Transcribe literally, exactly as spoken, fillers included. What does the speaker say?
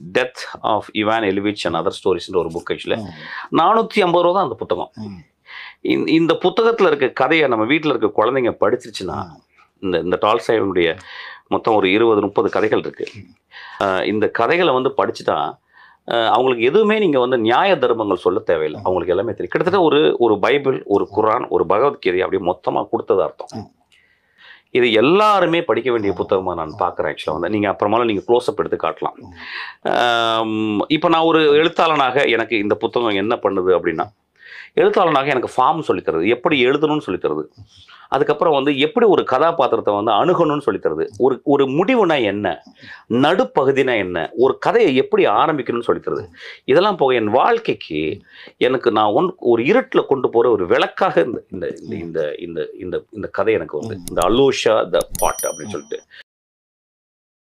Death of Ivan Ilyich and other ஸ்டோரிஸ்ன்ற ஒரு book actually நானூற்றி ஐம்பது ரூபா தான் அந்த புத்தகம். இந்த புத்தகத்தில் இருக்க கதையை நம்ம வீட்டில் இருக்க குழந்தைங்க படிச்சிருச்சுன்னா, இந்த இந்த டால்ஸ்டாயினுடைய மொத்தம் ஒரு இருபது முப்பது கதைகள் இருக்கு. இந்த கதைகளை வந்து படிச்சுட்டா அவங்களுக்கு எதுவுமே நீங்கள் வந்து நியாய தர்மங்கள் சொல்ல தேவையில்லை, அவங்களுக்கு எல்லாமே தெரியும். கிட்டத்தட்ட ஒரு ஒரு பைபிள், ஒரு குரான், ஒரு பகவத்கீதை அப்படியே மொத்தமாக கொடுத்தது அர்த்தம். இது எல்லாருமே படிக்க வேண்டிய புத்தகமாக நான் பார்க்குறேன் ஆக்சுவலாக. வந்து நீங்கள் அப்புறமால நீங்கள் க்ளோஸ்அப் எடுத்து காட்டலாம். இப்போ நான் ஒரு எழுத்தாளனாக எனக்கு இந்த புத்தகம் என்ன பண்ணுது அப்படின்னா, எழுத்தாளனாக எனக்கு ஃபார்ம் சொல்லித்தருது, எப்படி எழுதணும்னு சொல்லித்தருது. அதுக்கப்புறம் வந்து எப்படி ஒரு கதாபாத்திரத்தை வந்து அணுகணும்னு சொல்லித்தருது. ஒரு ஒரு முடிவுனா என்ன, நடுப்பகுதினா என்ன, ஒரு கதையை எப்படி ஆரம்பிக்கணும்னு சொல்லித்தருது. இதெல்லாம் போக என் வாழ்க்கைக்கு எனக்கு நான் ஒன் ஒரு இருட்டில் கொண்டு போகிற ஒரு விளக்காக இந்த இந்த இந்த இந்த இந்த இந்த கதை எனக்கு வந்து இந்த அலூஷா த பாட் அப்படின்னு சொல்லிட்டு